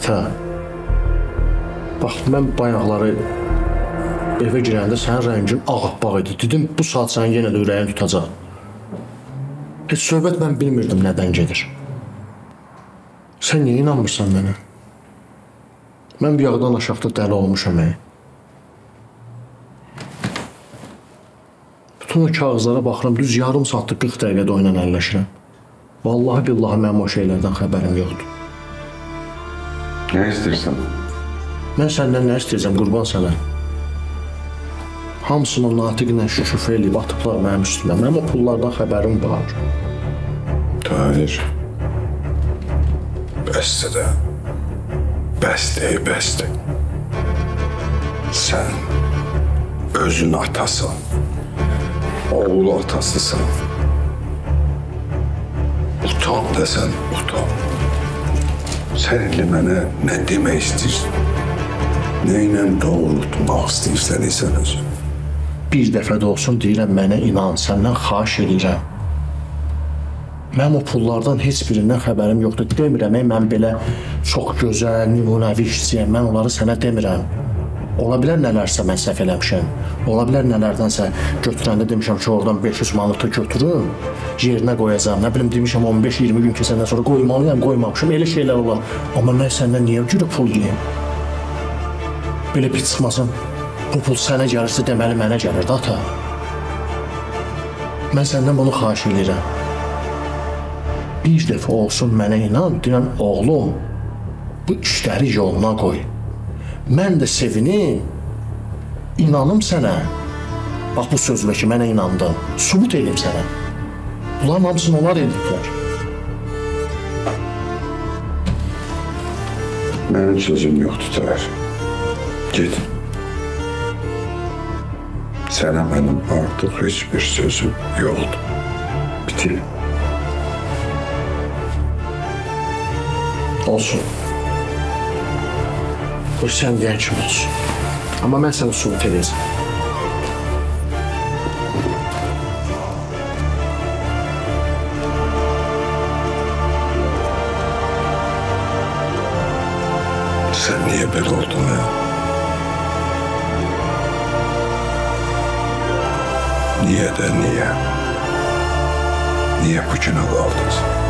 Ata, bax, mən bayaqları evə girəndə sənin rəngin ağappaq idi. Dedim, bu saat sənin yenə də ürəyin tutacaq. Heç söhbət mən bilmirdim nədən gedir. Sən niyə inanmırsan mənə? Mən bir yağdan aşağıda dəli olmuşam. Bütün o kağızlara baxıram, düz yarım saatdır 40 dəqiqədə oynan əlləşirəm. Vallahi billahi mənim o şeylərdən xəbərim yoxdur. Nə istəyirsən? Mən səndən nə istəyəcəm, qurban sənə? Hamısını natiqlə şüşüfə eləyib atıblar mənim üstümə. Mənim o pullardan xəbərim var. Tahir, bəsdir də. Bəsdir. Sən özün atasan, oğul atasısan. Utan desən, utan. Sən indi mənə nə demək istəyirsən? Nəylə doğrultmaq istəyirsən sən özün? Bir dəfə də olsun deyirəm, mənə inan, səndən xahiş edirəm. Mənim o pullardan heç birindən xəbərim yoxdur. Demirəm, mən belə çox gözəl, nümunəvi işçiyəm. Mən onları sənə demirəm. Ola bilər nələrsə mən səhv eləmişəm. Ola bilər nələrdənsə götürəndə demişəm ki, oradan 500 manatı götürüm, yerinə qoyacağım. Nə bilim, demişəm 15-20 gün keçəndən sonra qoymalıyam, qoymamışım. Elə şeylər olar. Amma mən səndən niyə görə pul yiyəm? Belə pis çıxmasın. Bu pul sənə gəlirsə deməli mənə gəlir də, ata. Mən səndən bunu xahiş edirəm. Bir dəfə olsun mənə inan, deyən oğlum, bu işləri yoluna qoy. Mən də sevinim, inanım sənə. Bax, bu sözlə ki, mənə inandım, sübut edeyim sənə. Bunların hamısını onlar ediblər. Mənim sözüm yoxdur, Tahir. Git. Sənə mənim artıq heç bir sözüm yoxdur. Bitir. Olsun. Bu sən deyən kimi olsun. Amma mən sənə sübut edəcəm. Sən niyə belə oldun ya? Niyə də niyə? Niyə bu günə qaldın?